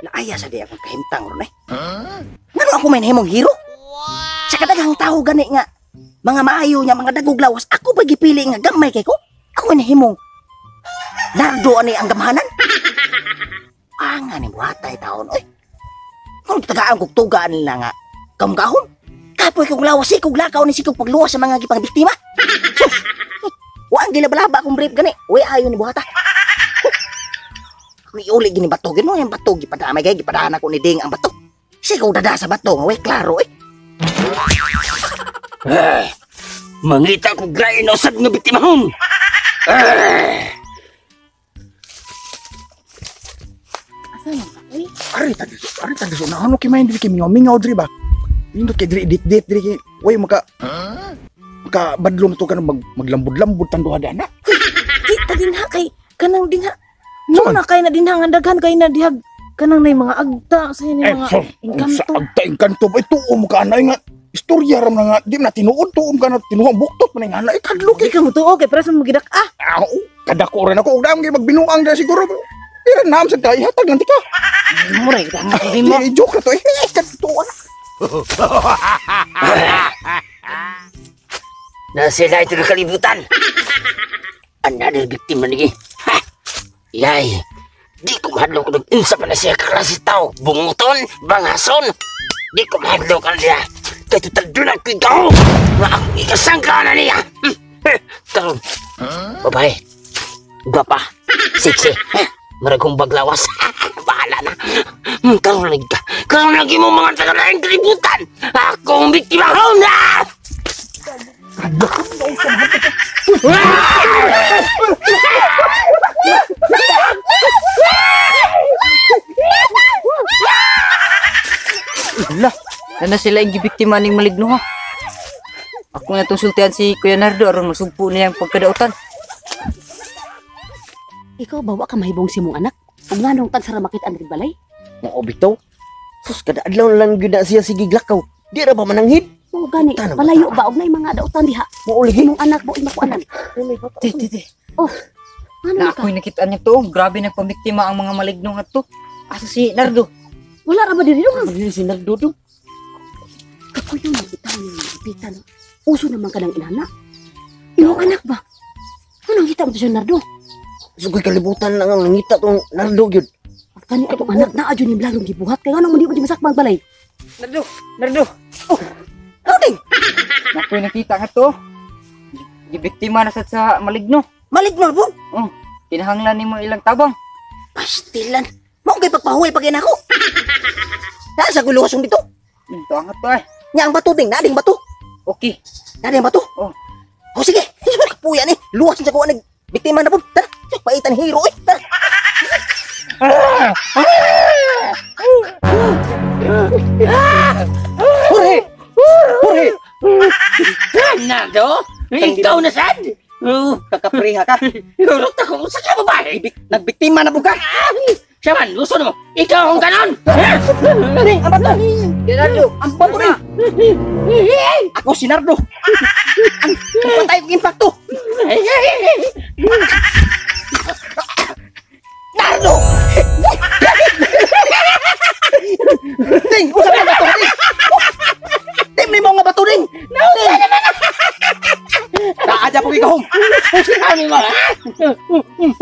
Naaya sa di akong kahimtang ron eh. Ngano ako may nahimong hero? Sa kadaghang tao gani nga, mga maayo niya, mga dagog lawas, ako ba gipili nga gamay kay ko? Ako may nahimong Nardo ani ang gamhanan? Nga ni buhatay taon, oy. Kung tagaan kong tugaan nila nga, kamgahon, kapoy kong lawas, sikog lakaw ni sikog pagluwas sa mga gipang biktima. Sus, waang gilabalaba akong brief gani, uy ayo ni buhata. Uli gini bato, gino yung bato, gipadamay kay, gipadaan ako ni Ding ang bato. Sikog dada sa bato, uy, klaro eh. Mangita ko grain osad nga biktimahon. Ari tadi so na ano kimain diri kimi mingaw diri ba. Indot kay diri dit diri kay way maka badlom to kan maglambod-lambod tanduha ana. Kita dinha kay kanang dinha. No na kay na dinha nga daghan kay na dihag kanang nay mga agta sa ni mga engkanto. Sa agta engkanto ba tuom ka anay nga istorya ram nga di na tinuod tuom ka na tinuhang buktot man nga anay kadlo Di kay. ka mo tuo kay preso mo gidak Kadako rin ako og dam kay magbinuang da siguro. Ira nam sa kay hatag nanti ka. Mure ka mo di mo. Joke to eh. Kadtuan. Na sila ito kalibutan. Another biktima ni. Yay. Di ko mahadlo ko nag-unsa pa na siya kaklase tao. Bunguton, bangason. Di ko mahadlo ka niya. Kaya total doon ang kigaw. Nga ang ikasangka na niya. Karoon. Babae. Gwapa. Siksi. Maragong baglawas. Bahala na. Karoon lagi ka. Karoon lagi mo mga tagalaing kalibutan. Akong biktima ko na. Lah, na sila yung gibiktima ning maligno ha. Ako nga itong sultihan si Kuya Nardo aron masugpo niya ang pagkadautan. Ikaw bawa ka mahibong si mong anak? Ug nganong tagsara makit ang balay? Mao bitaw. Sus kada adlaw lang gyud na siya sige glakaw. Di ra ba mananghid? O gani, Tanong palayo ba og nay mga dautan diha? Mauli Imong anak mo imakuanan. Ti. Oh, ano Na ka? ako'y nakita niya to. Grabe na pambiktima ang mga maligno nga to. Asa si Nardo? Wala ra ba diri dong? Ano si Nagdudong? Kapoy yung nakita niyo ng ipitan. Uso naman ka ng inana. Imong anak ba? Anong kita mo to siya, Nardo? Sugoy kalibutan lang ang nangita tong Nardo gyud. Kani atong anak na adyo ni blalong gibuhat kay anong mudi mo di masakbang balay. Nardo! Roding, Na ako'y nakita nga to. Gibiktima na sad sa maligno. maligno po. Oh, kinahanglan nimo ilang tabang. Pastilan. Mao kay pagpahuway pag ako. Nasa gulusong dito. Ito ang to eh. Nya ang bato ding, nading bato. Okay. Nading bato. Oh. O sige, kapuya ni. Luwas sa kuha nag biktima na po. Tara, paitan hero eh. Tara. Hurry! Hurry! Nardo? Ikaw na sad? Kakapriha ka. Urot ako sa ka babae. Nagbiktima na po ka. Siya man, gusto mo. Ikaw ang ganon. Nading, ang bato. Nardo! Ang bato rin. Ako si Nardo. Ang patay kong impacto. Nardo! Ding, usap na bato, Ding! Tim ni mo nga bato, Ding! Nausa naman! Naaja po ikahom! Kami mo, ha?